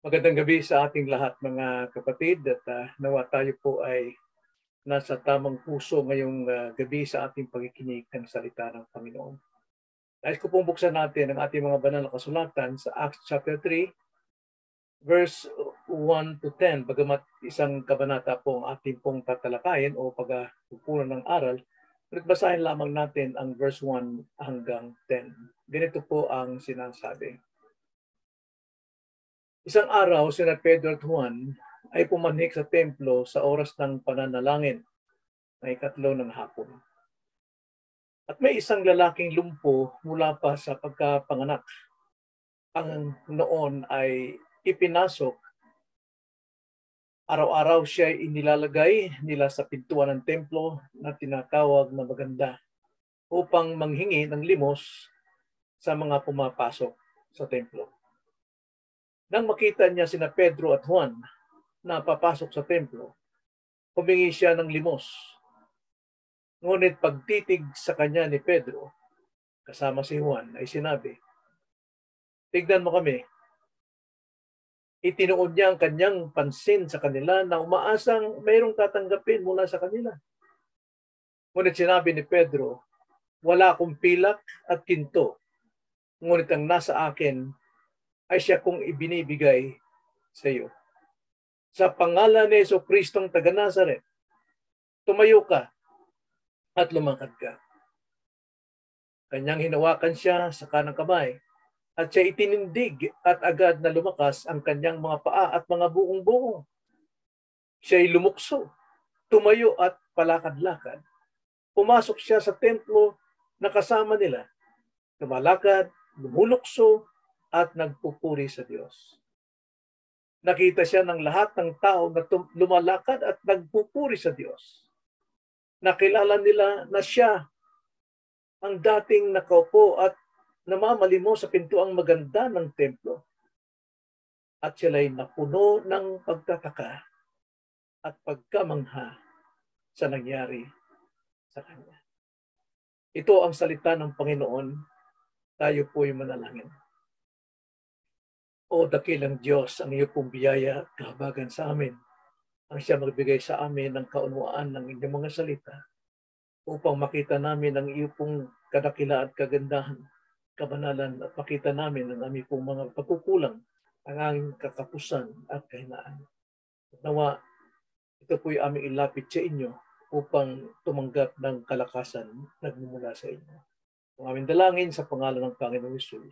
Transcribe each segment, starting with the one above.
Magandang gabi sa ating lahat mga kapatid at nawa tayo po ay nasa tamang puso ngayong gabi sa ating pagkikinig ng salita ng Panginoon. Nais ko pong buksan natin ang ating mga banal na kasulatan sa Acts chapter 3 verse 1 to 10. Bagamat isang kabanata po ang ating pong tatalakayin o pagpupunan ng aral, basahin lamang natin ang verse 1 hanggang 10. Ganito po ang sinasabi. Isang araw, sina Pedro at Juan ay pumanhik sa templo sa oras ng pananalangin na ikatlo ng hapon. At may isang lalaking lumpo mula pa sa pagkapanganak. Ang noon ay ipinasok. Araw-araw siya inilalagay nila sa pintuan ng templo na tinatawag na Maganda upang manghingi ng limos sa mga pumapasok sa templo. Nang makita niya sina Pedro at Juan na papasok sa templo, humingi siya ng limos. Ngunit pagtitig sa kanya ni Pedro, kasama si Juan, ay sinabi, "Tignan mo kami." Itinuod niya ang kanyang pansin sa kanila na umaasang mayroong tatanggapin mula sa kanila. Ngunit sinabi ni Pedro, "Wala akong pilak at ginto, ngunit ang nasa akin ay siya kong ibinibigay sa iyo. Sa pangalan ni Jesucristong taga Nazaret, tumayo ka at lumakad ka." Kanyang hinawakan siya sa kanang kamay at siya itinindig at agad na lumakas ang kanyang mga paa at mga buong-buong. Siya'y lumukso, tumayo at palakad-lakad. Pumasok siya sa templo na kasama nila. Lumalakad, lumulukso, at nagpupuri sa Diyos. Nakita siya ng lahat ng tao na lumalakad at nagpupuri sa Diyos. Nakilala nila na siya ang dating nakaupo at namamalimos sa pintuang maganda ng templo. At sila'y napuno ng pagtataka at pagkamangha sa nangyari sa kanya. Ito ang salita ng Panginoon. Tayo po'y manalangin. O dakilang Diyos, ang iyo pong biyaya at kahabagan sa amin, ang siya magbigay sa amin ng kaunawaan ng inyong mga salita upang makita namin ang iyo pong kadakilaan at kagandahan, kabanalan at makita namin ang aming pong mga pagkukulang, ang aming kakapusan at kahinaan. Nawa, ito po'y aming ilapit sa inyo upang tumanggap ng kalakasan nagmumula sa inyo. Ang aming dalangin sa pangalan ng Panginoong Hesus.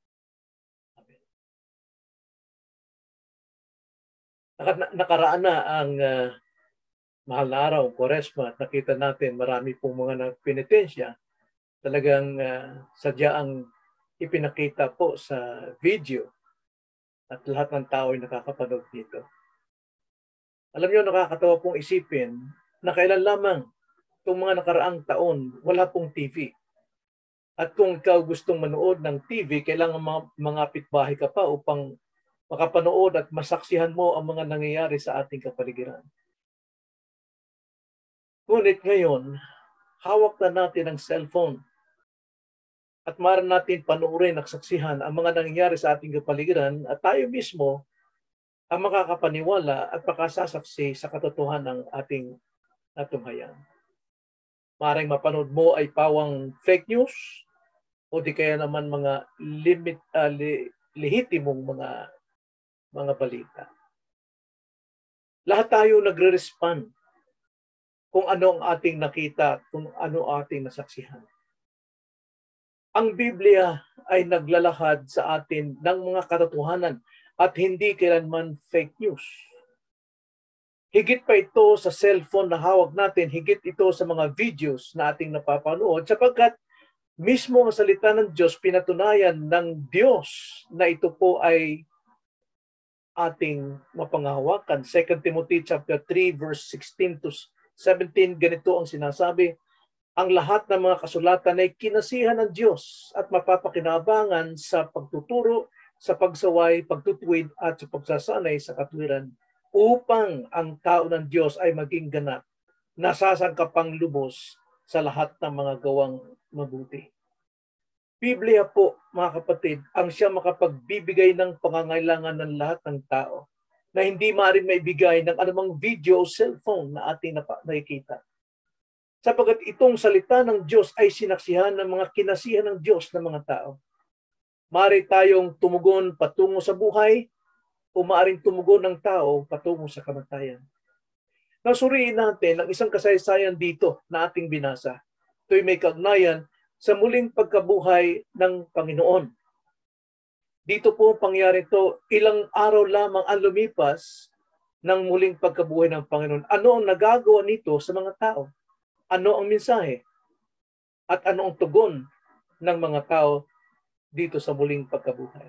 Nakaraan na ang mahal na araw, Kwaresma, at nakita natin marami pong mga nagpenitensya. Talagang sadyaang ipinakita po sa video at lahat ng tao ay nakakapanood dito. Alam niyo, nakakatawa pong isipin na kailan lamang itong mga nakaraang taon, wala pong TV. At kung ikaw gustong manood ng TV, kailangan mangapit bahay ka pa upang makapanood at masaksihan mo ang mga nangyayari sa ating kapaligiran. Ngunit ngayon, hawak na natin ang cellphone at maaari natin panoorin at saksihan ang mga nangyayari sa ating kapaligiran at tayo mismo ang makakapaniwala at makasasaksi sa katotohanan ng ating natunghayan. Maaaring mapanood mo ay pawang fake news o di kaya naman mga lehitimong mga balita. Lahat tayo nagre-respond kung ano ang ating nakita, kung ano ating nasaksihan. Ang Biblia ay naglalahad sa atin ng mga katotohanan at hindi kailanman fake news. Higit pa ito sa cellphone na hawak natin, higit ito sa mga videos na ating napapanood sapagkat mismo ang salita ng Diyos pinatunayan ng Diyos na ito po ay ating mapanghawakan. 2 Timothy chapter 3 verse 16 to 17, ganito ang sinasabi, "Ang lahat ng mga kasulatan ay kinasihan ng Diyos at mapapakinabangan sa pagtuturo, sa pagsaway, pagtutuwid at sa pagsasanay sa katwiran upang ang tao ng Diyos ay maging ganap, nasasangkapang lubos sa lahat ng mga gawang mabuti." Biblia po, mga kapatid, ang siya makapagbibigay ng pangangailangan ng lahat ng tao na hindi maaaring maibigay ng anumang video o cellphone na ating nakikita. Sapagkat itong salita ng Diyos ay sinaksihan ng mga kinasihan ng Diyos ng mga tao. Maaari tayong tumugon patungo sa buhay o maaaring tumugon ng tao patungo sa kamatayan. Nasuriin natin ang isang kasaysayan dito na ating binasa. Ito'y may kaugnayan sa muling pagkabuhay ng Panginoon. Dito po pangyari ito, ilang araw lamang ang lumipas ng muling pagkabuhay ng Panginoon. Ano ang nagagawa nito sa mga tao? Ano ang mensahe? At ano ang tugon ng mga tao dito sa muling pagkabuhay?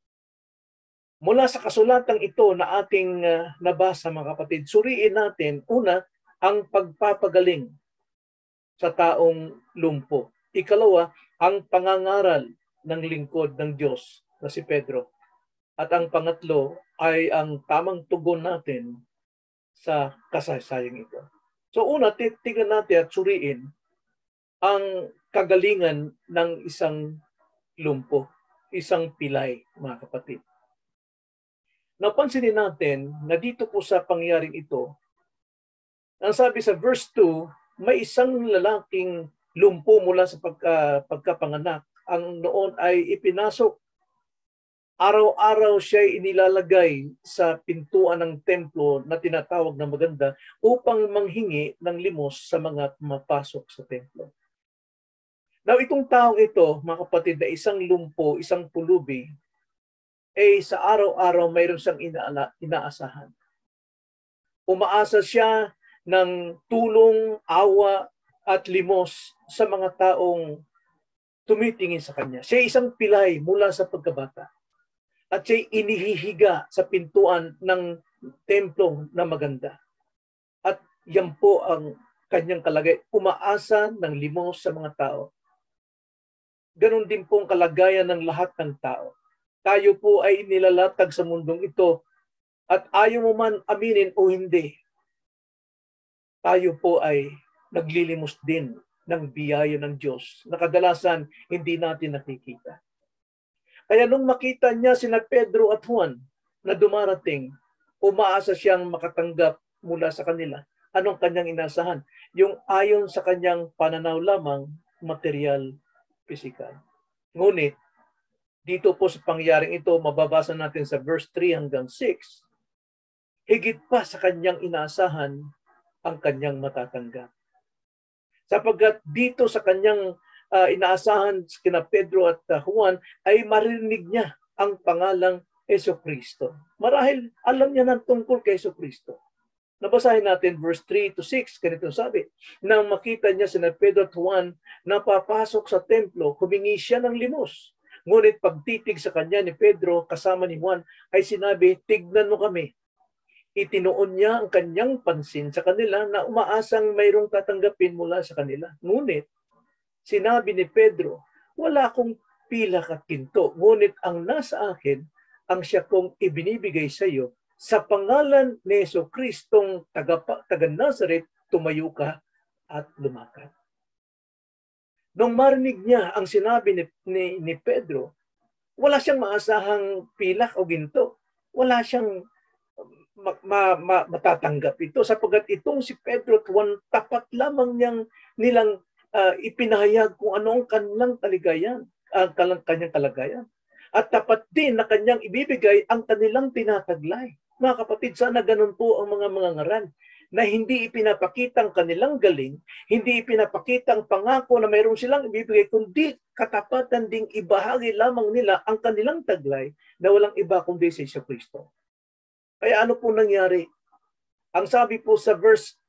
Mula sa kasulatang ito na ating nabasa, mga kapatid, suriin natin, una, ang pagpapagaling sa taong lumpo. Ikalawa, ang pangangaral ng lingkod ng Diyos na si Pedro. At ang pangatlo ay ang tamang tugon natin sa kasaysayang ito. So una, tignan natin at suriin ang kagalingan ng isang lumpo, isang pilay, mga kapatid. Napansinin natin na dito po sa pangyaring ito, ang sabi sa verse 2, may isang lalaking lumpo mula sa pagkapanganak. Ang noon ay ipinasok. Araw-araw siya inilalagay sa pintuan ng templo na tinatawag na maganda upang manghingi ng limos sa mga pumapasok sa templo. Now, itong taong ito, mga kapatid, na isang lumpo, isang pulubi, sa araw-araw mayroon siyang inaasahan. Umaasa siya ng tulong, awa, at limos sa mga taong tumitingin sa kanya. Siya isang pilay mula sa pagkabata. At siya inihihiga sa pintuan ng templo na maganda. At yan po ang kanyang kalagay. Umaasa ng limos sa mga tao. Ganon din po ang kalagayan ng lahat ng tao. Tayo po ay nilalatag sa mundong ito at ayaw mo man aminin o hindi, tayo po ay naglilimos din ng biyaya ng Diyos na kadalasan hindi natin nakikita. Kaya nung makita niya sina Pedro at Juan na dumarating, umaasa siyang makatanggap mula sa kanila. Anong kanyang inasahan? Yung ayon sa kanyang pananaw lamang, material, physical. Ngunit, dito po sa pangyaring ito, mababasa natin sa verse 3 hanggang 6, higit pa sa kanyang inaasahan ang kanyang matatanggap. Sapagkat dito sa kanyang inaasahan kina Pedro at Juan ay marinig niya ang pangalang Jesucristo. Marahil alam niya ng tungkol kay Jesucristo. Nabasahin natin verse 3 to 6, ganito sabi, nang makita niya sina Pedro at Juan na papasok sa templo, humingi siya ng limos. Ngunit pagtitig sa kanya ni Pedro kasama ni Juan ay sinabi, tignan mo kami. Itinuon niya ang kanyang pansin sa kanila na umaasang mayroong tatanggapin mula sa kanila. Ngunit sinabi ni Pedro, wala akong pilak at ginto, ngunit ang nasa akin ang siya kong ibinibigay sa iyo. Sa pangalan ni Jesucristong taga Nazaret, tumayo ka at lumakad. Nung marinig niya ang sinabi ni Pedro, wala siyang maasahang pilak o ginto. Wala siyang matatanggap ito sapagkat itong si Pedro at Juan, tapat lamang nilang ipinahayag kung ano ang kanyang kaligayan, kanyang kalagayan. At tapat din na kanyang ibibigay ang kanilang tinataglay. Mga kapatid, sana ganun po ang mga ngaral na hindi ipinapakita ang kanilang galing, hindi ipinapakita ang pangako na mayroon silang ibibigay, kundi katapatan ding ibahagi lamang nila ang kanilang taglay na walang iba kundi si Jesucristo. Kaya ano po nangyari? Ang sabi po sa verse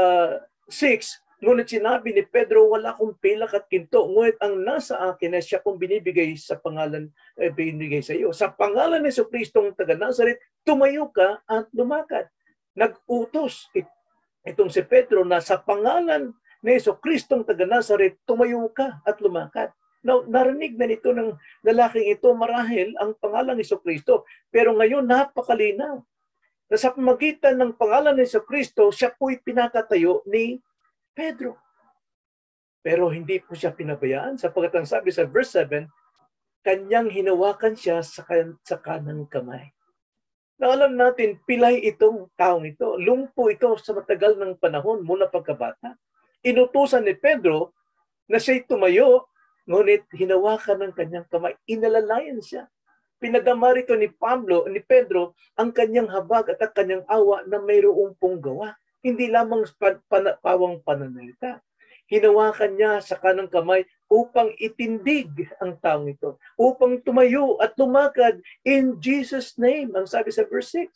6, ngunit sinabi ni Pedro, wala akong pilak at ginto, ngunit ang nasa akin ay siya kong binibigay sa pangalan, binibigay sa iyo. Sa pangalan ni Jesucristong taga Nazaret, tumayo ka at lumakad. Nag-utos itong si Pedro na sa pangalan ni Jesucristong taga Nazaret, tumayo ka at lumakad. Now, narinig na nito ng lalaking ito marahil ang pangalan ni Jesucristo. Pero ngayon napakalinaw na sa pamagitan ng pangalan ni Jesucristo, siya po'y pinakatayo ni Pedro. Pero hindi po siya pinabayaan sapagkat ang sabi sa verse 7, kanyang hinawakan siya sa kanang kamay. Na alam natin, pilay itong taong ito. Lumpo ito sa matagal ng panahon mula pagkabata. Inutusan ni Pedro na siya'y tumayo, ngunit hinawakan ng kanyang kamay. Inalalayan siya. Pinadama rito ni Pedro, ang kanyang habag at ang kanyang awa na mayroong pong gawa. Hindi lamang pawang pananalita. Hinawakan niya sa kanang kamay upang itindig ang taong ito, upang tumayo at lumakad in Jesus' name, ang sabi sa verse 6.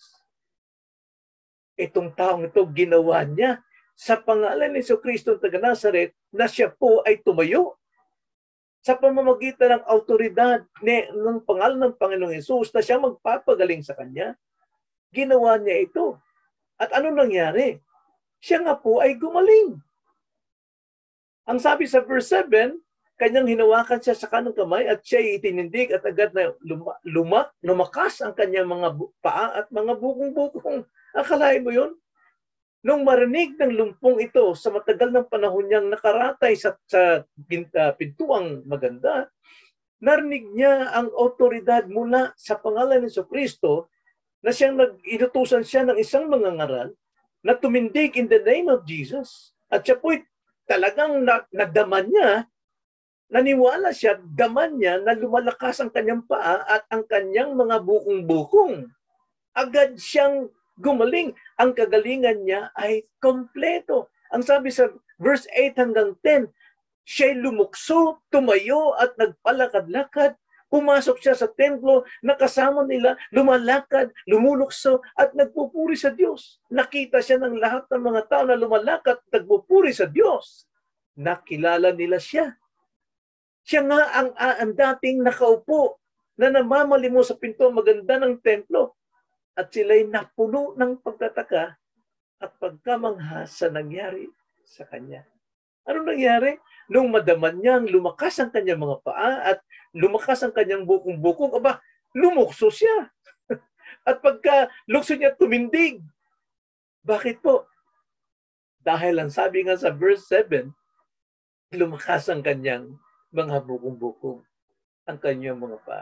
Itong taong ito, ginawa niya sa pangalan ni Kristo ng taga-Nazaret na siya po ay tumayo. Sa pamamagitan ng autoridad ng pangalan ng Panginoong Hesus na siya magpapagaling sa kanya, ginawa niya ito. At ano nangyari? Siya nga po ay gumaling. Ang sabi sa verse 7, kanyang hinawakan siya sa kanang kamay at siya itinindig at agad na lumakas ang kanyang mga paa at mga bukong-bukong. Akalain mo yun? Nung marinig ng lumpong ito sa matagal ng panahon niyang nakaratay sa pintuang maganda, narinig niya ang otoridad mula sa pangalan ni Kristo na siyang inutusan siya ng isang mangangaral na tumindig in the name of Jesus. At siya po'y talagang nadaman niya, naniwala siya, daman niya na lumalakas ang kanyang paa at ang kanyang mga bukong-bukong. Agad siyang gumaling. Ang kagalingan niya ay kompleto. Ang sabi sa verse 8 hanggang 10, siya'y lumukso, tumayo at nagpalakad-lakad. Pumasok siya sa templo, nakasama nila, lumalakad, lumulukso at nagpupuri sa Diyos. Nakita siya ng lahat ng mga tao na lumalakad at nagpupuri sa Diyos. Nakilala nila siya. Siya nga ang dating nakaupo na namamalimos sa pinto maganda ng templo. At sila'y napuno ng pagtataka at pagkamangha sa nangyari sa kanya. Ano nangyari? Nung madaman niyang lumakas ang kanyang mga paa at lumakas ang kanyang bukong-bukong, lumukso siya. At pagka lukso niya tumindig. Bakit po? Dahil ang sabi nga sa verse 7, lumakas ang kanyang mga bukong-bukong, ang kanyang mga paa.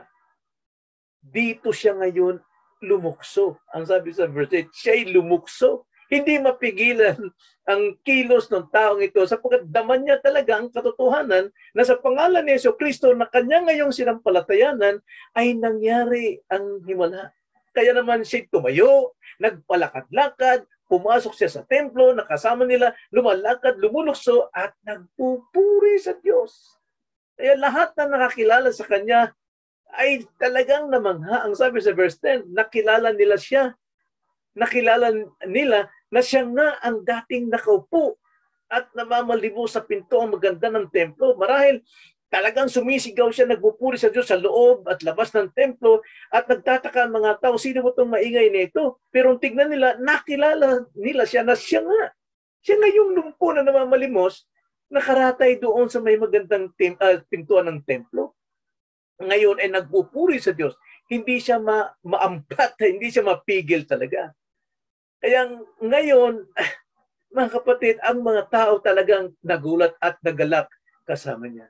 Dito siya ngayon lumukso. Ang sabi sa verse 8, siya'y lumukso. Hindi mapigilan ang kilos ng taong ito sapagkat daman niya talaga ang katotohanan na sa pangalan ni Kristo na kanya ngayong sinampalatayanan ay nangyari ang himala. Kaya naman siya tumayo, nagpalakad-lakad, pumasok siya sa templo, nakasama nila, lumalakad, lumulukso at nagpupuri sa Diyos. Kaya lahat na nakakilala sa kanya ay talagang namangha. Ang sabi sa verse 10, nakilala nila siya. Nakilala nila na siya nga ang dating nakaupo at namamalibo sa pinto ang maganda ng templo. Marahil talagang sumisigaw siya, nagpupuri sa Diyos sa loob at labas ng templo at nagtataka ang mga tao, sino mo itong maingay nito? Pero tignan nila, nakilala nila siya na siya nga. Siya nga yung lumpo na namamalimos, nakaratay doon sa may magandang pintuan ng templo. Ngayon ay nagpupuri sa Diyos. Hindi siya maampat, hindi siya mapigil talaga. Kaya ngayon, mga kapatid, ang mga tao talagang nagulat at nagalak kasama niya.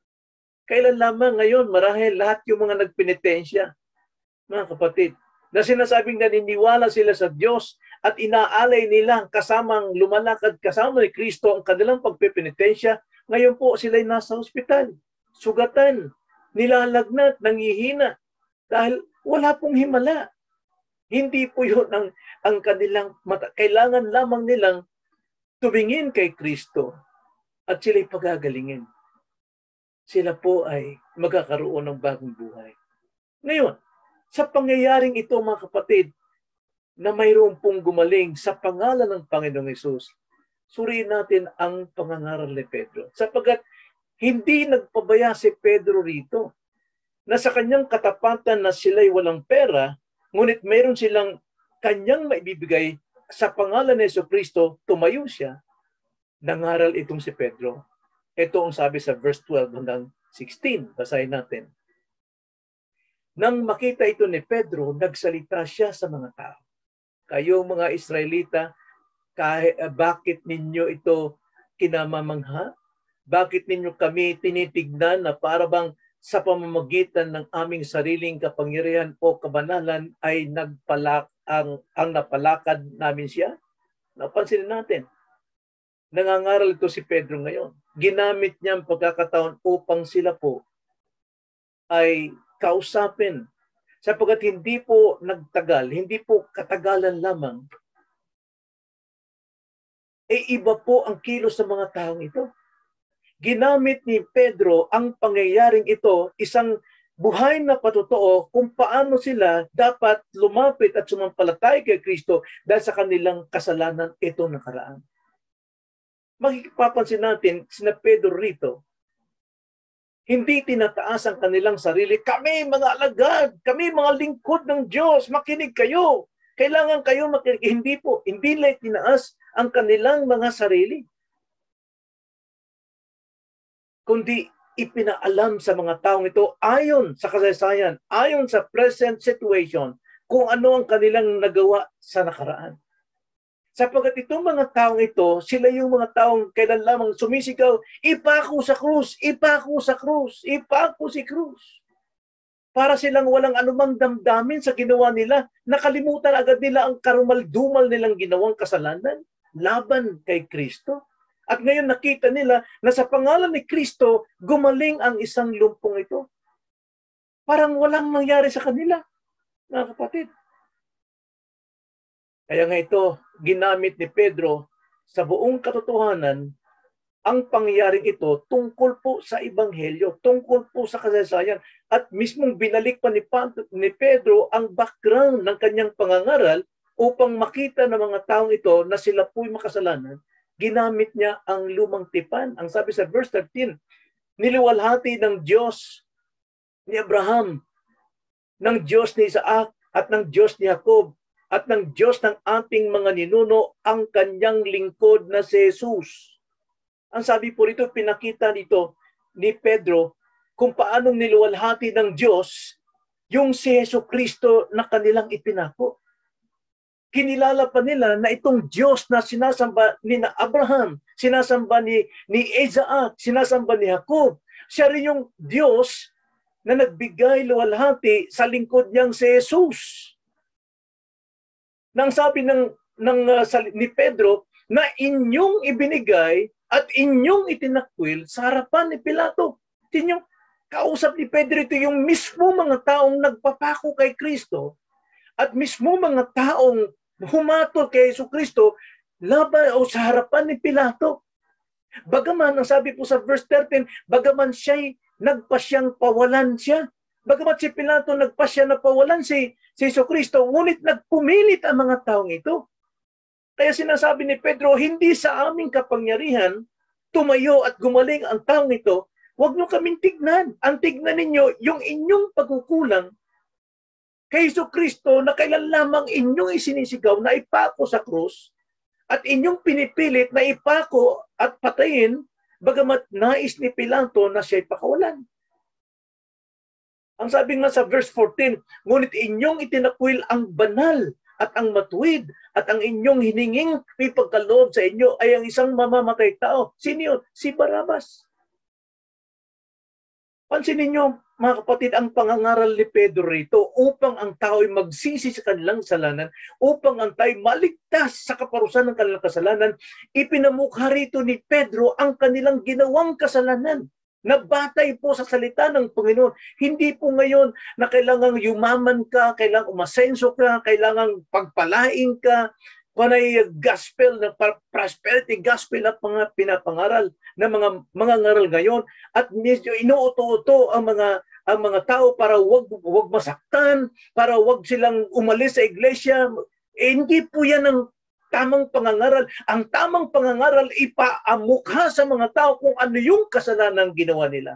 Kailan lamang ngayon, marahil lahat yung mga nagpenitensya, mga kapatid, na sinasabing naniniwala sila sa Diyos at inaalay nila kasamang lumalakad kasama ni Kristo ang kanilang pagpepenitensya, ngayon po sila'y nasa ospital, sugatan, nilalagnat, nangihina, dahil wala pong himala. Hindi po yun ang kanilang mata. Kailangan lamang nilang tumingin kay Kristo at sila'y pagagalingin. Sila po ay magkakaroon ng bagong buhay. Ngayon, sa pangyayaring ito mga kapatid, na mayroon pong gumaling sa pangalan ng Panginoong Hesus, suriin natin ang pangangaral ni Pedro. Sapagkat hindi nagpabaya si Pedro rito na sa kanyang katapatan na sila'y walang pera, ngunit mayroon silang kanyang maibibigay sa pangalan ni Kristo, tumayo siya, nangaral itong si Pedro. Ito ang sabi sa verse 12 hanggang 16. Basahin natin. Nang makita ito ni Pedro, nagsalita siya sa mga tao. Kayo mga Israelita, bakit ninyo ito kinamamangha? Bakit ninyo kami tinitignan na para bang sa pamamagitan ng aming sariling kapangyarihan o kabanalan ay ang napalakad namin siya? Napansin natin. Nangangaral ito si Pedro ngayon. Ginamit niya ang pagkakataon upang sila po ay kausapin. Sapagkat hindi po nagtagal, hindi po katagalan lamang, iba po ang kilos ng mga taong ito. Ginamit ni Pedro ang pangyayaring ito, isang buhay na patotoo kung paano sila dapat lumapit at sumampalataya kay Kristo dahil sa kanilang kasalanan ito nakaraan. Makipapansin natin, sina Pedro rito, hindi tinataas ang kanilang sarili. Kami mga alagad, kami mga lingkod ng Diyos, makinig kayo. Kailangan kayo makinig. Hindi po, hindi nila tinaas ang kanilang mga sarili. Kundi ipinaalam sa mga taong ito ayon sa kasaysayan, ayon sa present situation, kung ano ang kanilang nagawa sa nakaraan. Sapagkat itong mga taong ito, sila yung mga taong kailan lamang sumisigaw, ipako sa krus, ipako sa krus, ipako si krus. Para silang walang anumang damdamin sa ginawa nila, nakalimutan agad nila ang karumal-dumal nilang ginawang kasalanan laban kay Kristo. At ngayon nakita nila na sa pangalan ni Kristo, gumaling ang isang lumpong ito. Parang walang nangyari sa kanila, mga kapatid. Kaya nga ito, ginamit ni Pedro sa buong katotohanan ang pangyayaring ito tungkol po sa Ebanghelyo, tungkol po sa kasaysayan. At mismong binalik pa ni Pedro ang background ng kanyang pangangaral upang makita ng mga taong ito na sila po'y makasalanan. Ginamit niya ang lumang tipan. Ang sabi sa verse 13, niliwalhati ng Diyos ni Abraham, ng Diyos ni Isaac at ng Diyos ni Jacob, at ng Diyos ng ating mga ninuno ang kanyang lingkod na si Jesus. Ang sabi po rito, pinakita dito ni Pedro kung paanong niluwalhati ng Diyos yung si Jesucristo na kanilang ipinako. Kinilala pa nila na itong Diyos na sinasamba ni Abraham, sinasamba ni Isaac, sinasamba ni Jacob, siya rin yung Diyos na nagbigay luwalhati sa lingkod niyang si Jesus. Nang sabi ni Pedro na inyong ibinigay at inyong itinakwil sa harapan ni Pilato. Tinyong kausap ni Pedro ito yung mismo mga taong nagpapako kay Kristo at mismo mga taong humatol kay Jesucristo laban o sa harapan ni Pilato. Bagaman, ang sabi po sa verse 13, bagaman siya'y nagpasyang pawalan siya. Bagamat si Pilato nagpasya na pawalan si Jesucristo, ngunit nagpumilit ang mga taong ito. Kaya sinasabi ni Pedro, hindi sa aming kapangyarihan tumayo at gumaling ang taong ito. Huwag nyo kaming tignan. Ang tignan ninyo, yung inyong pagkukulang kay Jesucristo na kailan lamang inyong isinisigaw na ipako sa krus at inyong pinipilit na ipako at patayin, bagamat nais ni Pilato na siya'y pakawalan. Ang sabi nga sa verse 14, ngunit inyong itinakwil ang banal at ang matuwid at ang inyong hininging may pagkaloob sa inyo ay ang isang mamamatay tao. Sino yun? Si Barabas. Pansinin niyo, mga kapatid, ang pangangaral ni Pedro rito upang ang tao ay magsisi sa kanilang kasalanan, upang ang tao ay maligtas sa kaparusahan ng kanilang kasalanan, ipinamukha rito ni Pedro ang kanilang ginawang kasalanan. Nabatay po sa salita ng Panginoon. Hindi po ngayon na kailangang yumaman ka, kailangang umasenso ka, kailangang pagpalain ka, panay gospel, na prosperity gospel na pinapangaral ng mga ngaral ngayon. At medyo inuuto-uto ang mga tao para wag masaktan, para wag silang umalis sa iglesia. Hindi po yan ang tamang pangangaral. Ang tamang pangangaral, ipaamukha sa mga tao kung ano yung kasalanan ginawa nila.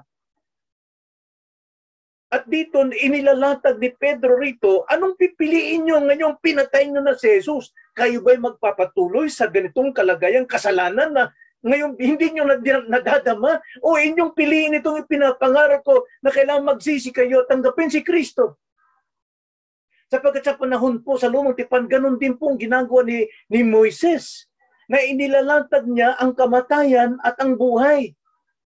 At dito, inilalatag ni Pedro rito, anong pipiliin nyo ngayong pinatay nyo na si Jesus? Kayo ba'y magpapatuloy sa ganitong kalagayang kasalanan na ngayon hindi nyo nadadama? O inyong piliin itong ipinapangaral ko na kailangan magsisi kayo, tanggapin si Kristo? Sapagkat sa panahon po sa lumang tipan, ganun din po ang ginagawa ni Moises, na inilalatag niya ang kamatayan at ang buhay.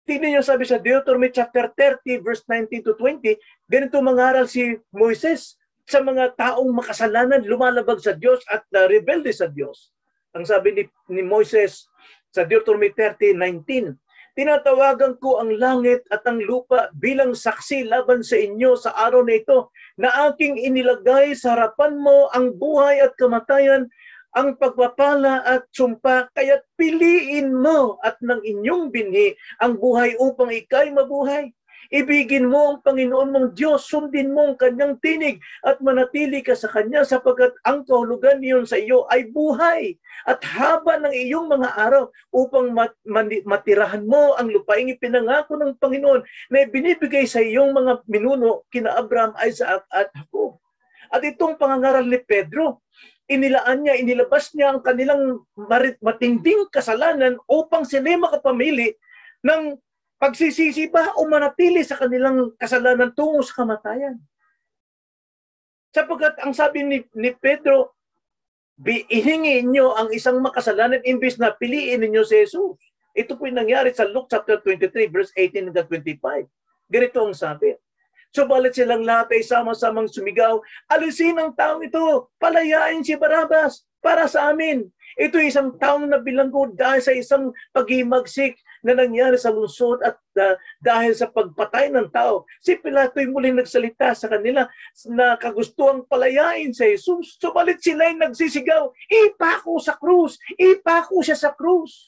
Tingnan niyo sabi sa Deuteronomy chapter 30 verse 19 to 20, ganito mangaral si Moises sa mga taong makasalanan, lumalabag sa Diyos at rebelde sa Diyos. Ang sabi ni Moises sa Deuteronomy 30:19, tinatawagan ko ang langit at ang lupa bilang saksi laban sa inyo sa araw na ito na aking inilagay sa harapan mo ang buhay at kamatayan, ang pagpapala at sumpa, kaya't piliin mo at ng inyong binhi ang buhay upang ikay mabuhay. Ibigin mo ang Panginoon mong Diyos, sundin mo ang kanyang tinig at manatili ka sa kanya sapagkat ang kahulugan niyon sa iyo ay buhay at haba ng iyong mga araw upang matirahan mo ang lupaing ipinangako ng Panginoon na binibigay sa iyong mga minuno kina Abraham, Isaac at Jacob. At itong pangangaral ni Pedro, inilabas niya ang kanilang matinding kasalanan upang sila makapamili ng pagsisisi ba o manatili sa kanilang kasalanan tungo sa kamatayan. Sapagkat ang sabi ni Pedro, ihingi niyo ang isang makasalanan imbis na piliin niyo si Jesus. Ito po yung nangyari sa Luke chapter 23 verse 18 hanggang 25. Ganito ang sabi. Subalit silang lahat ay sama-samang sumigaw, alisin ang taong ito, palayain si Barabas para sa amin. Ito isang taong nabilanggo dahil sa isang paghimagsik na nangyari sa lungsod at dahil sa pagpatay ng tao. Si Pilato ay muling nagsalita sa kanila na kagustuhang palayain si Jesus. Subalit sila ay nagsisigaw, ipako sa krus, ipako siya sa krus.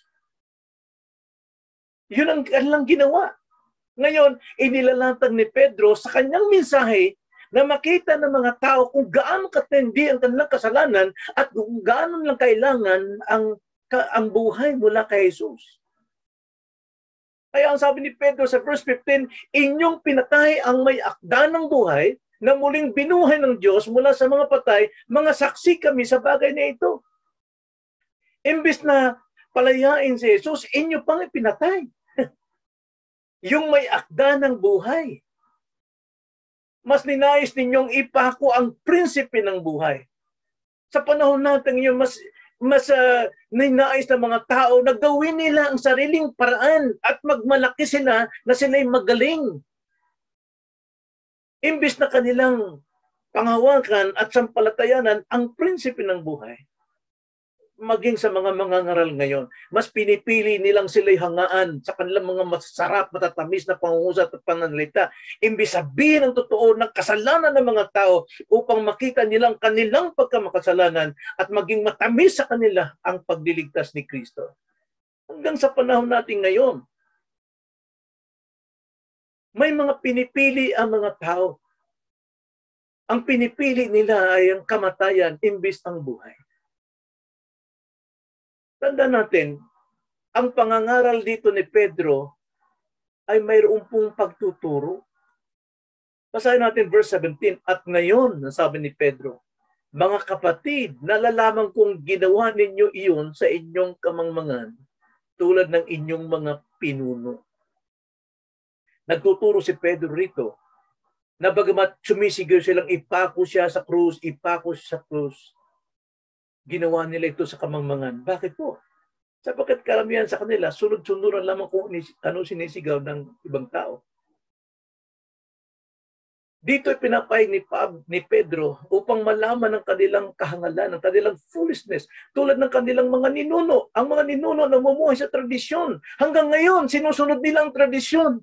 Yun ang kanilang ginawa. Ngayon, inilalatag ni Pedro sa kanyang mensahe na makita ng mga tao kung gaano katindi ang kanilang kasalanan at kung gaano lang kailangan ang buhay mula kay Jesus. Kaya ang sabi ni Pedro sa verse 15, inyong pinatay ang may akda ng buhay na muling binuhay ng Diyos mula sa mga patay, mga saksi kami sa bagay na ito. Imbis na palayain si Jesus, inyo pang ipinatay. Yung may akda ng buhay. Mas ninais ninyong ipako ang prinsipe ng buhay. Sa panahon natin ngayon, mas ninais ng mga tao na gawin nila ang sariling paraan at magmalaki sila na sila'y magaling. Imbis na kanilang panghawakan at sampalatayanan ang prinsipe ng buhay. Maging sa mga mangangaral ngayon, mas pinipili nilang sila'y hangaan sa kanilang mga masarap, matatamis na pangungusap at pananalita. Imbis sabihin ang totoo ng kasalanan ng mga tao upang makita nilang kanilang pagkamakasalanan at maging matamis sa kanila ang pagliligtas ni Kristo. Hanggang sa panahon natin ngayon, may mga pinipili ang mga tao. Ang pinipili nila ay ang kamatayan imbis ang buhay. Tanda natin, ang pangangaral dito ni Pedro ay mayroong pong pagtuturo. Basahin natin verse 17. At ngayon, sabi ni Pedro, mga kapatid, nalalaman kong ginawa ninyo iyon sa inyong kamangmangan tulad ng inyong mga pinuno. Nagtuturo si Pedro rito na bagamat sumisigaw silang ipako siya sa krus, ginawa nila ito sa kamangmangan. Bakit po? Sapagkat karamihan sa kanila, sunod-sunduran lamang kung ano sinisigaw ng ibang tao. Dito ay pinapahig ni Pedro upang malaman ang kanilang kahangalan, ang kanilang foolishness, tulad ng kanilang mga ninuno. Ang mga ninuno namumuhay sa tradisyon. Hanggang ngayon, sinusunod nila ang tradisyon.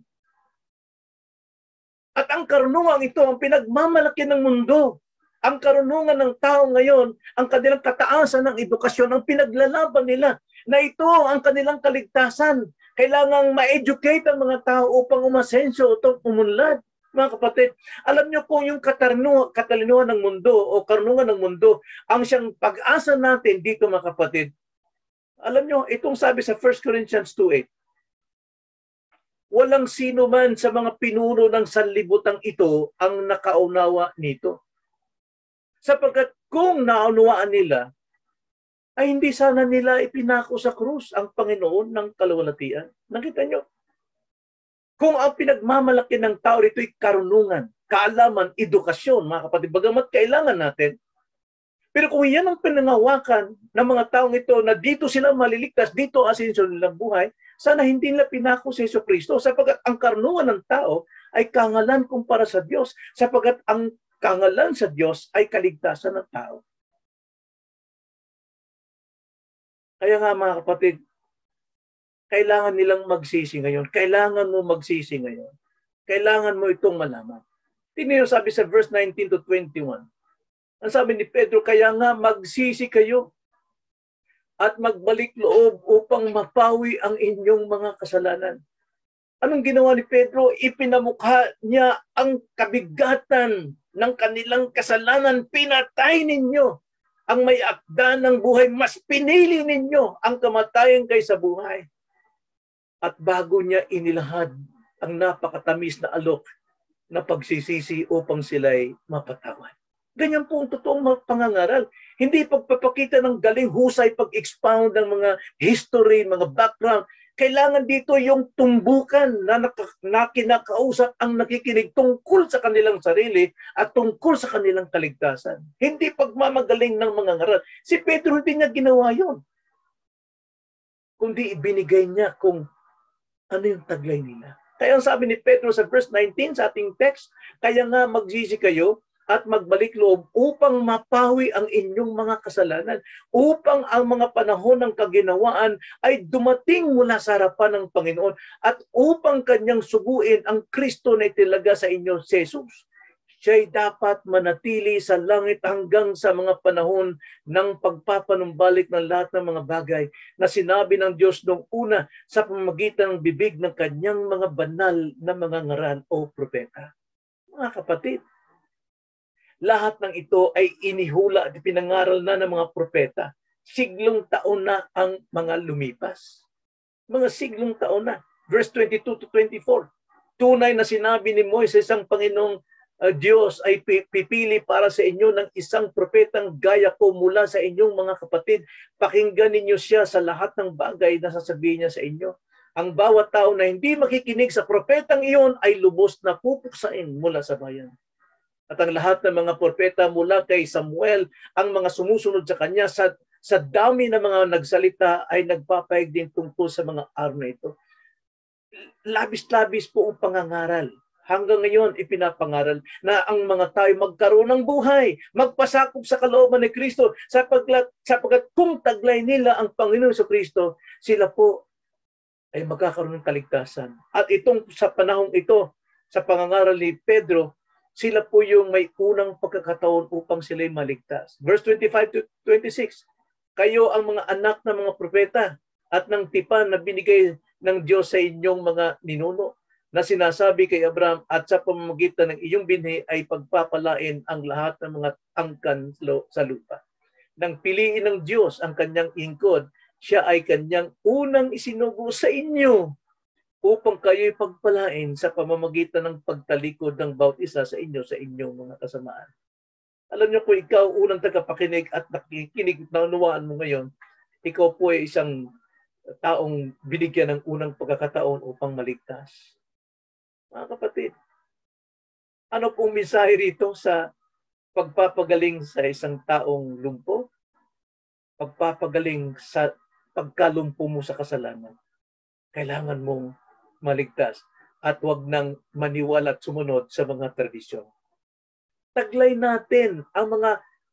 At ang karunungan ito, ang pinagmamalaki ng mundo. Ang karunungan ng tao ngayon, ang kanilang kataasan ng edukasyon, ang pinaglalaban nila, na ito ang kanilang kaligtasan. Kailangang ma-educate ang mga tao upang umasenso o umunlad. Mga kapatid, alam niyo kung yung katalinuhan ng mundo o karunungan ng mundo, ang siyang pag-asa natin dito mga kapatid. Alam niyo, itong sabi sa 1 Corinthians 2:8, walang sino man sa mga pinuno ng sanlibutan ito ang nakaunawa nito. Sapagkat kung naunawaan nila, ay hindi sana nila ipinako sa krus ang Panginoon ng kaluwalhatian. Nakita nyo? Kung ang pinagmamalaki ng tao rito'y karunungan, kaalaman, edukasyon, mga kapatid, bagamat kailangan natin, Pero kung yan ang pinangawakan ng mga taong ito na dito sila maliligtas, dito asenso nilang buhay, sana hindi nila pinako si Jesucristo sapagkat ang karunungan ng tao ay kangalan kumpara sa Diyos sapagkat ang kangalan sa Diyos ay kaligtasan ng tao. Kaya nga mga kapatid, kailangan nilang magsisi ngayon. Kailangan mo magsisi ngayon. Kailangan mo itong malaman. Tingnan niyo sabi sa verse 19 to 21. Ang sabi ni Pedro, kaya nga magsisi kayo at magbalik loob upang mapawi ang inyong mga kasalanan. Anong ginawa ni Pedro? Ipinamukha niya ang kabigatan ng kanilang kasalanan. Pinatay ninyo ang may akda ng buhay. Mas pinili ninyo ang kamatayan kaysa buhay. At bago niya inilahad ang napakatamis na alok na pagsisisi upang sila'y mapatawad. Ganyan po ang totoong pangangaral. Hindi pagpapakita ng galing husay, pag-expound ng mga history, mga background. Kailangan dito yung tumbukan na kinakausap ang nakikinig tungkol sa kanilang sarili at tungkol sa kanilang kaligtasan. Hindi pagmamagaling ng mga ngaral. Si Pedro hindi niya ginawa yun. Kundi ibinigay niya kung ano yung taglay nila. Kaya ang sabi ni Pedro sa verse 19 sa ating text, kaya nga magsisi kayo at magbalik loob upang mapawi ang inyong mga kasalanan, upang ang mga panahon ng kaginawaan ay dumating mula sa harapan ng Panginoon at upang kanyang suguin ang Kristo na italaga sa inyo, si Jesus. Siya'y dapat manatili sa langit hanggang sa mga panahon ng pagpapanumbalik ng lahat ng mga bagay na sinabi ng Diyos noong una sa pamamagitan ng bibig ng kanyang mga banal na mga ngaral o propeta. Mga kapatid, lahat ng ito ay inihula at pinangaral na ng mga propeta. Siglong taon na ang mga lumipas. Mga siglong taon na. Verse 22 to 24. Tunay na sinabi ni Moises ang Panginoong Diyos ay pipili para sa inyo ng isang propetang gaya ko mula sa inyong mga kapatid. Pakinggan ninyo siya sa lahat ng bagay na sasabihin niya sa inyo. Ang bawat tao na hindi makikinig sa propetang iyon ay lubos na pupuksain mula sa bayan. At ang lahat ng mga propeta mula kay Samuel, ang mga sumusunod sa kanya sa dami ng mga nagsalita ay nagpapahayag din tungkol sa mga araw na ito. Labis-labis po ang pangangaral. Hanggang ngayon ipinapangaral na ang mga tao magkaroon ng buhay, magpasakop sa kalooban ni Kristo sapagkat kung taglay nila ang Panginoon sa Kristo, sila po ay magkakaroon ng kaligtasan. At itong sa panahong ito, sa pangangaral ni Pedro, sila po yung may unang pagkakataon upang sila'y maligtas. Verse 25 to 26, kayo ang mga anak ng mga propeta at ng tipan na binigay ng Diyos sa inyong mga ninuno na sinasabi kay Abraham at sa pamamagitan ng iyong binhi ay pagpapalain ang lahat ng mga angkan sa lupa. Nang piliin ng Diyos ang kanyang ingkod, siya ay kanyang unang isinugo sa inyo upang kayo'y pagpalain sa pamamagitan ng pagtalikod ng bawat isa sa inyo sa inyong mga kasamaan. Alam niyo kung ikaw unang tagapakinig at nakikinig at naunawaan mo ngayon, ikaw po ay isang taong binigyan ng unang pagkakataon upang maligtas. Mga kapatid, ano pong mensahe rito sa pagpapagaling sa isang taong lumpo? Pagpapagaling sa pagkalumpo mo sa kasalanan. Kailangan mong maligtas at huwag nang maniwala at sumunod sa mga tradisyon. Taglay natin ang mga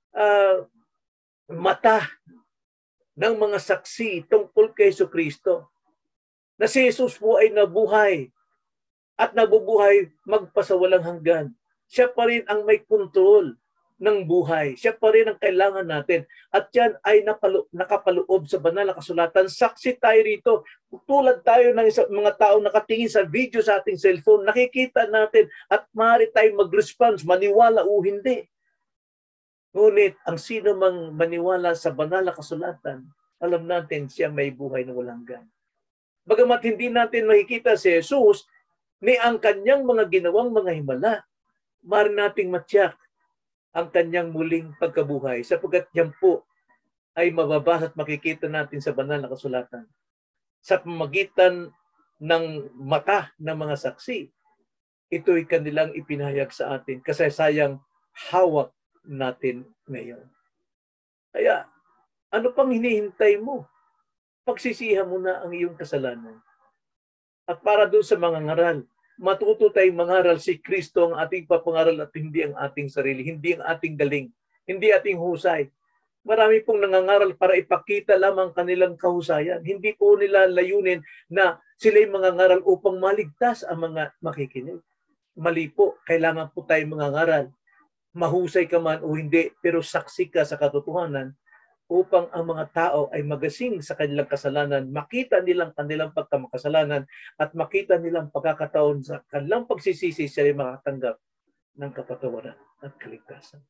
mata ng mga saksi tungkol kay Jesucristo na si Jesus po ay nabuhay at nabubuhay magpasawalang hanggan. Siya pa rin ang may kontrol ng buhay. Siya pa rin ang kailangan natin. At yan ay nakapaloob sa banal na kasulatan. Saksi tayo rito. Tulad tayo ng mga tao nakatingin sa video sa ating cellphone, nakikita natin at maaari tayong mag-response, maniwala o hindi. Ngunit ang sino mang maniwala sa banal na kasulatan, alam natin siya may buhay na walang hanggan. Bagamat hindi natin makikita si Jesus ni ang kanyang mga ginawang mga himala, maaari nating matyak ang kanyang muling pagkabuhay sapagkat yan po ay mababasa at makikita natin sa banal na kasulatan. Sa pamagitan ng mata ng mga saksi, ito'y kanilang ipinahayag sa atin. Kasaysayang hawak natin ngayon. Kaya, ano pang hinihintay mo? Pagsisihan mo na ang iyong kasalanan. At para doon sa mga ngaral, matuto tayong mangaral si Kristo ang ating papangaral at hindi ang ating sarili, hindi ang ating galing, hindi ating husay. Marami pong nangangaral para ipakita lamang kanilang kahusayan. Hindi po nila layunin na sila'y mangangaral upang maligtas ang mga makikinig. Mali po, kailangan po tayong mangangaral. Mahusay ka man o hindi, pero saksi ka sa katotohanan upang ang mga tao ay magasing sa kanilang kasalanan, makita nilang kanilang pagkamakasalanan at makita nilang pagkakataon sa kanilang pagsisisi sila makatanggap ng kapatawaran at kaligtasan.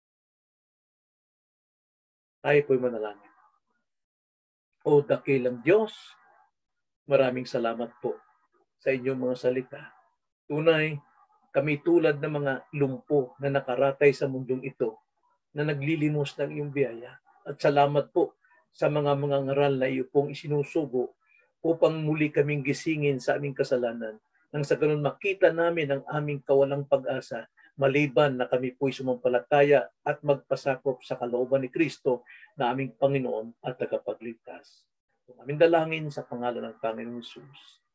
Tayo po'y manalangin. O dakilang Diyos, maraming salamat po sa inyong mga salita. Tunay, kami tulad ng mga lumpo na nakaratay sa mundong ito na naglilimos ng iyong biyaya. At salamat po sa mga ngaral na iyo pong isinusugo upang muli kaming gisingin sa aming kasalanan. Nang sa ganun makita namin ang aming kawalang pag-asa maliban na kami po'y sumampalataya at magpasakop sa kalooban ni Kristo na aming Panginoon at tagapagligtas. Aming dalangin sa pangalan ng Panginoong Jesus.